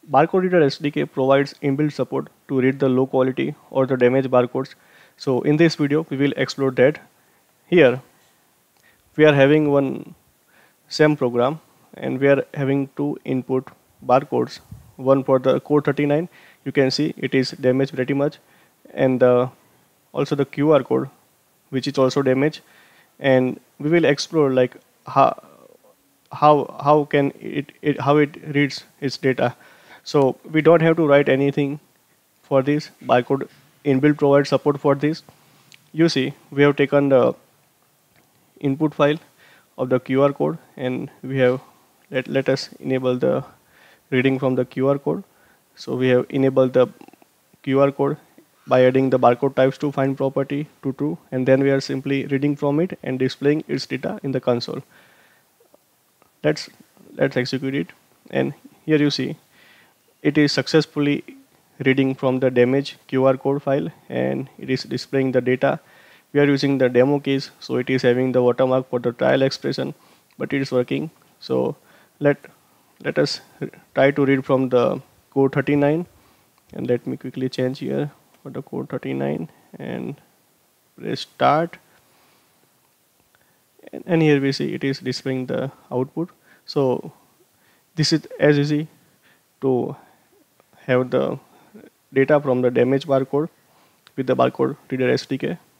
Barcode Reader SDK provides inbuilt support to read the low quality or the damaged barcodes. So in this video, we will explore that. Here, we are having one SAM program and we are having two input barcodes. One for the code 39, you can see it is damaged pretty much, and also the QR code, which is also damaged. And we will explore like how can how it reads its data. So we don't have to write anything for this. Barcode inbuilt provides support for this. You see, we have taken the input file of the QR code and we have let us enable the reading from the QR code. So we have enabled the QR code by adding the barcode types to find property to true, and then we are simply reading from it and displaying its data in the console. Let's execute it, and here you see it is successfully reading from the damaged QR code file and it is displaying the data. We are using the demo case, so it is having the watermark for the trial expression, but it is working. So let us try to read from the code 39, and let me quickly change here for the code 39 and press start, and here we see it is displaying the output. So this is as easy to have the data from the damaged barcode with the barcode reader SDK.